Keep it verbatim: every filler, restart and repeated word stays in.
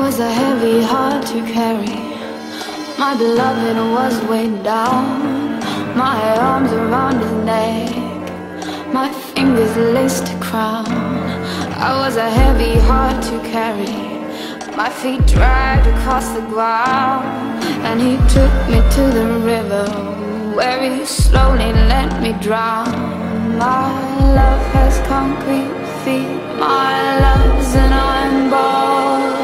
was a heavy heart to carry. My beloved was weighed down, my arms around his neck, my fingers laced a crown. I was a heavy heart to carry. My feet dragged across the ground, and he took me to the river, where he slowly let me drown. My love has concrete feet, my love's an iron ball.